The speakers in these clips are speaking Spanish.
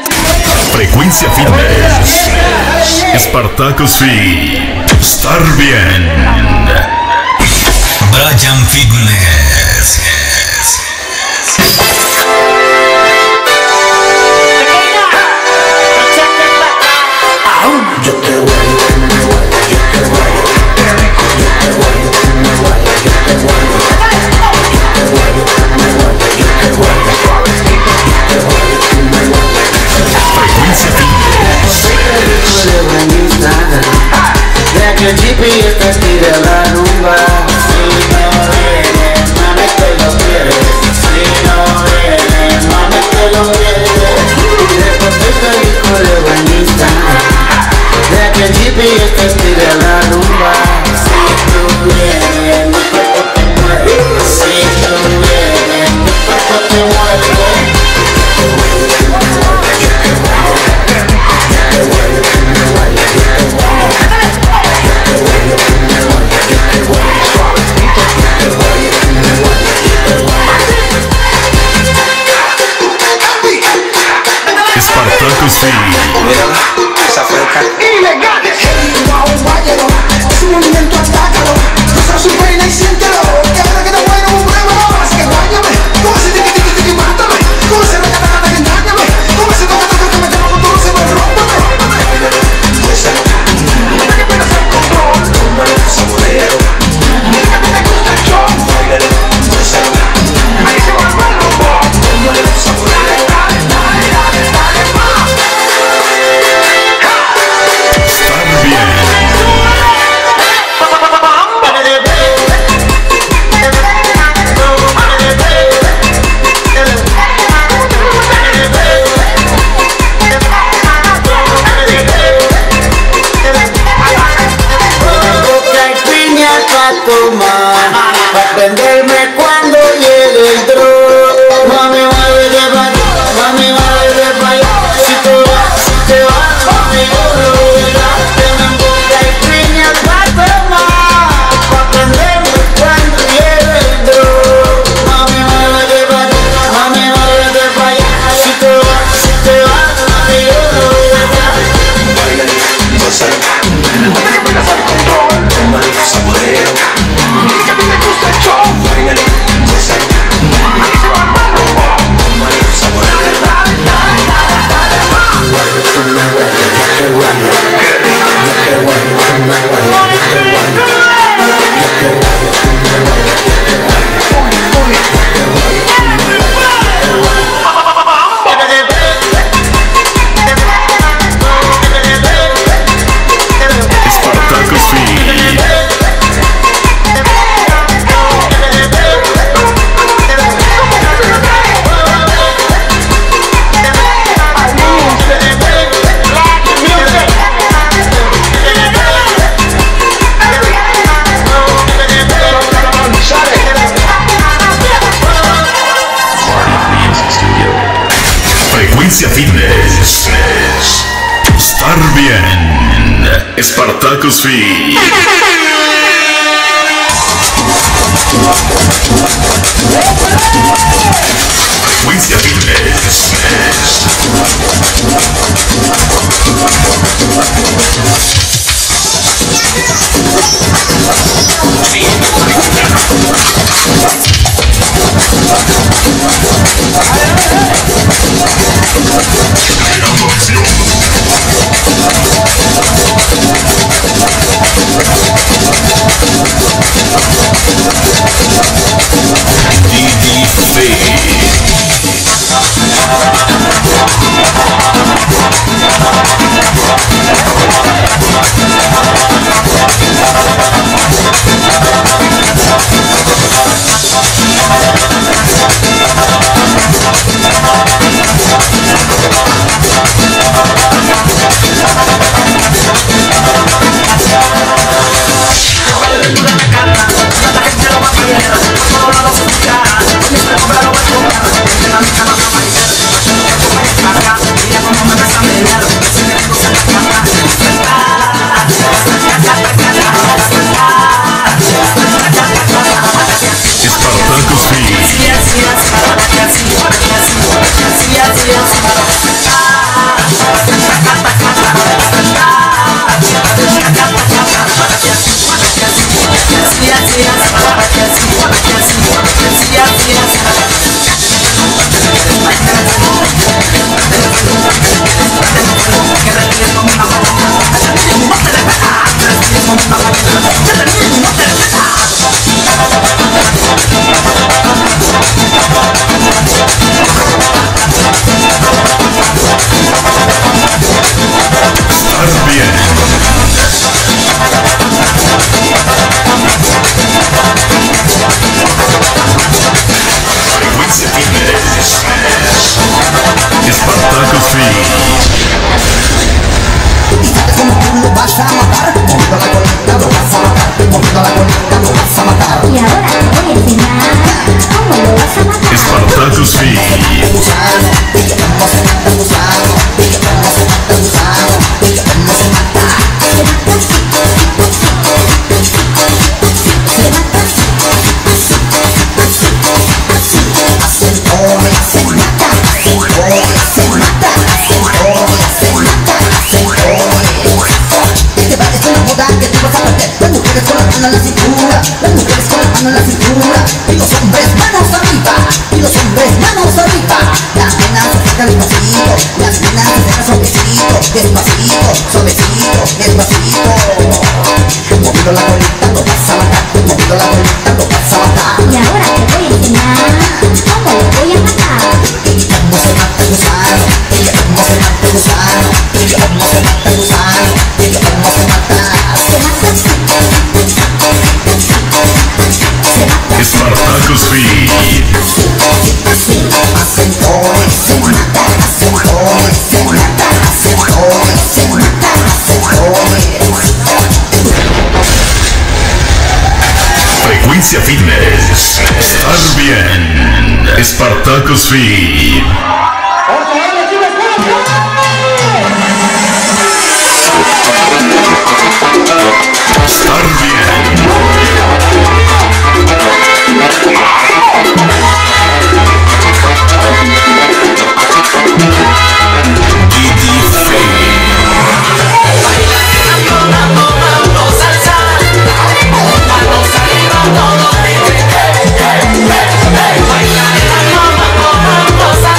Frecuencia Fitness. Spartacus Fit. Estar bien. Brian Fitness. Yo te voy, yo te voy, Frecuencia Fitness. de que el GPS te tire la rumba. Si no vienes, mami, te lo pierdes. Si no vienes, mami, te lo pierdes. Después te dijo de bañista, de que el GPS te tire la rumba. Si tú vienes, mi cuerpo te mueve. Si tú vienes, mi cuerpo te mueve. Spartacus Fit. Mírala, esa fresca. Ilegales. Guayero, su movimiento atácalo. Usa su peina y siéntelo. Que ahora que te bueno, pruébalo. Así que guáyame. Como se tiqui tiqui tiqui, mátame. Como se rega rega rega, engáñame. Como se toca toca que me llamo con todo, se me rómpame. Muéstralo. Que pierdas el control. Tómalo, saborealo. Que te gusta el show. Báilalo, muéstralo. Ahí se va el rumbo. Tómalo, saborealo. Estar bien. Tomar, pa' prenderme cuando llegue el drog. Mami, mueve de baño, mami, mueve de baño. Si te vas, mami, yo lo verá. Tengo boca y piña pa' tomar, pa' prenderme cuando llegue el drog. Mami, mueve de baño, mami, mueve de baño. Si te vas, mami, yo lo verá. Báilalo, gózalo. Que pierdas el control. Tómalo, saborealo. Que te gusta el show. Báilalo, gózalo. Ahí se va el rumbo. Tómalo, saborealo. Spartacus Fit. Frecuencia Fitness. Estar bien. Spartacus Fit. Frecuencia Fitness. Fit. En la cintura, y los hombres manos arriba, y los hombres manos arriba. Las nenas se acercan despacito, las nenas se acercan suavecito, despacito, suavecito, despacito. Moviendo la colita lo vas a matar, moviendo la colita lo vas a matar. Y ahora te voy a enseñar cómo lo voy a matar. Cómo se mata el gusano, cómo se mata el gusano, cómo se mata el gusano, cómo se mata. Spartacus Fit. Frecuencia Fitness. Estar bien. Spartacus Fit. Estar bien. Salsa.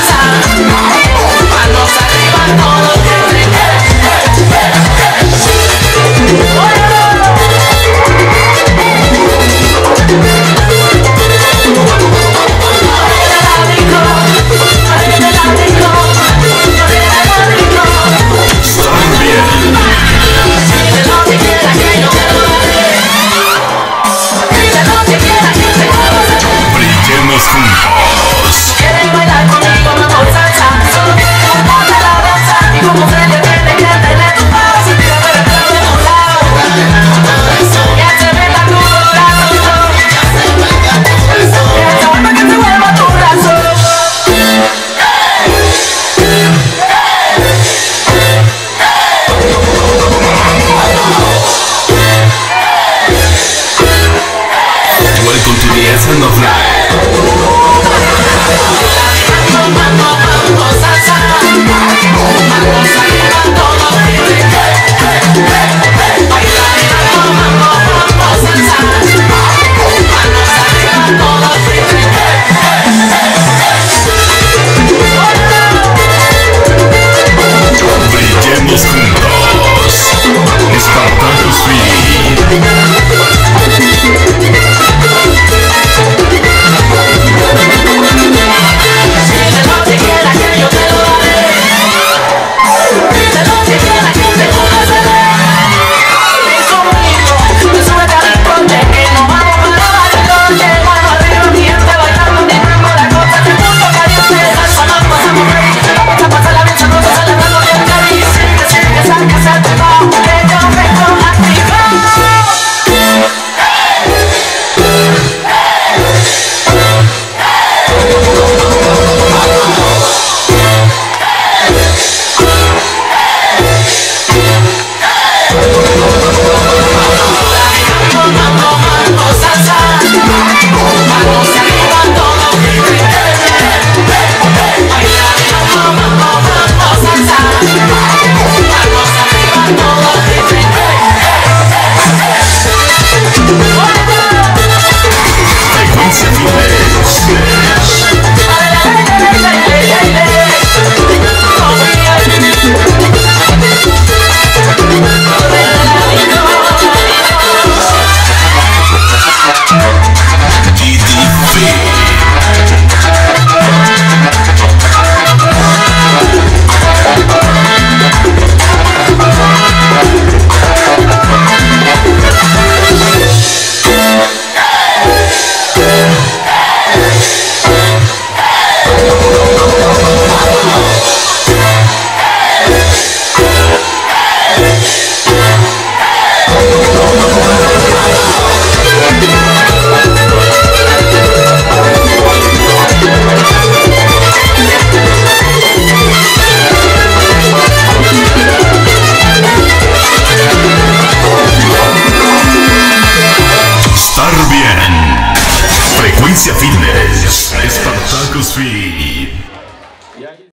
Frecuencia Fitness, Spartacus Fit.